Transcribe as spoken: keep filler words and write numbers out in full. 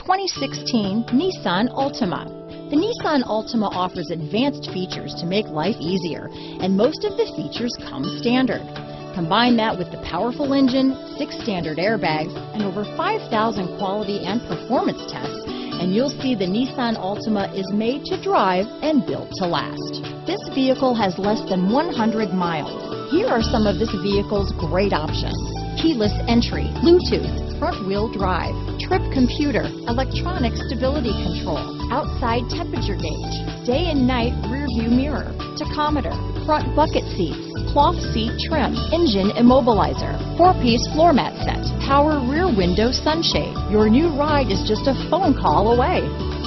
twenty sixteen Nissan Altima. The Nissan Altima offers advanced features to make life easier, and most of the features come standard. Combine that with the powerful engine, six standard airbags, and over five thousand quality and performance tests, and you'll see the Nissan Altima is made to drive and built to last. This vehicle has less than one hundred miles. Here are some of this vehicle's great options: keyless entry, Bluetooth, front wheel drive, trip computer, electronic stability control, outside temperature gauge, day and night rear view mirror, tachometer, front bucket seats, cloth seat trim, engine immobilizer, four-piece floor mat set, power rear window sunshade. Your new ride is just a phone call away.